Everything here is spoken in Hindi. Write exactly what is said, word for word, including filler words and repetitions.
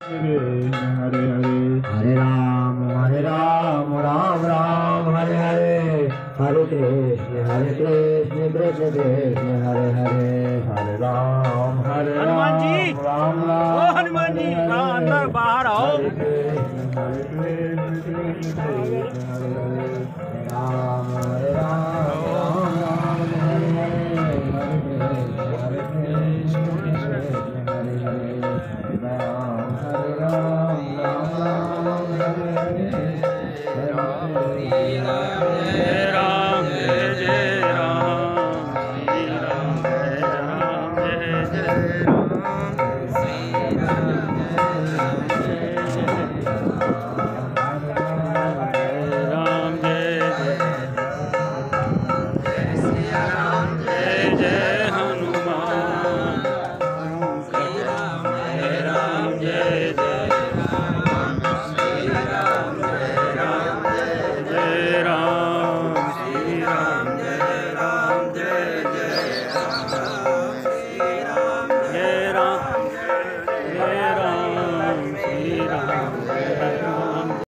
हरे हरे हरे राम हरे राम राम राम हरे हरे हरे कृष्ण हरे कृष्ण कृष्ण कृष्ण हरे हरे हरे राम हरे हनुमान जी, राम राम ओ हनुमान जी, अंदर बाहर आओ। हरे कृष्ण हरे कृष्ण कृष्ण कृष्ण हरे हरे